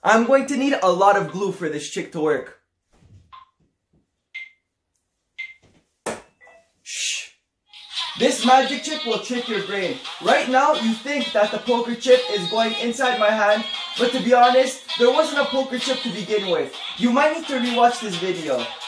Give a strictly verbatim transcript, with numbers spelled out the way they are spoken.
I'm going to need a lot of glue for this trick to work. Shh. This magic chip will trick your brain. Right now, you think that the poker chip is going inside my hand, but to be honest, there wasn't a poker chip to begin with. You might need to rewatch this video.